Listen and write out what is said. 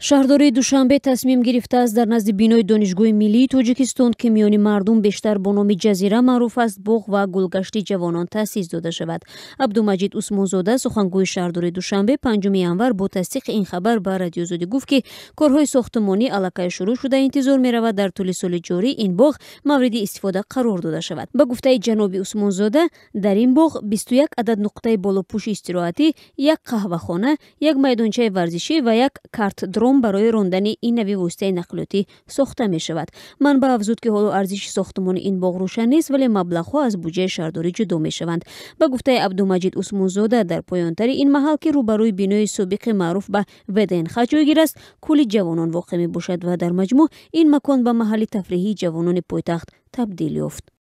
шаҳрдори Душанбе тасмим гирифтааст дар назди бинои Донишгоҳи миллии Тоҷикистон ки миёни мардум бештар бо номи ҷазира маъруф аст, боғ ва гулгашти ҷавонон таъсис дода шавад. Абдумаҷид Усмонзода, сухангӯи шаҳрдори Душанбе, 5 январ бо тасдиқи ин хабар ба радиозодӣ гуфт ки корҳои сохтмонӣ аллакай шурӯъ шуда интизор меравад дар тӯли соли ҷорӣ ин боғ мавриди истифода қарор дода шавад. Ба гуфтаи ҷаноби Усмонзода, дар ин боғ 21 адад нуқтаи болопӯши истироҳатӣ, як қаҳвахона, як майдончаи варзишӣ ва як картдром барои рондани ин нави воситаи нақлиётӣ сохта мешавад. Манбаъ афзуд ки ҳоло арзиши сохтмони ин боғ рӯшан нест, вале маблағҳо аз буҷаи шаҳрдорӣ ҷудо мешаванд. Ба гуфтаи Абдумаҷид Усмонзода, дар поёнтари ин маҳал ки рӯбарӯи бинои собиқи маъруф ба ВДНХ ҷойгир аст, кӯли ҷавонон воқеъ мебошад ва дар маҷмӯъ ин макон ба маҳалли тафриҳии ҷавонони пойтахт табдил ёфт.